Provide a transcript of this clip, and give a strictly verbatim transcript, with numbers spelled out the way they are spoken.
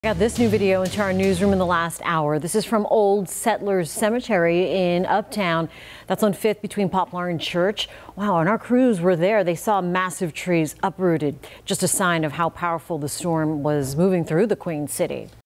Got this new video into our newsroom in the last hour. This is from Old Settlers Cemetery in Uptown. That's on fifth between Poplar and Church. Wow, and our crews were there. They saw massive trees uprooted. Just a sign of how powerful the storm was moving through the Queen City.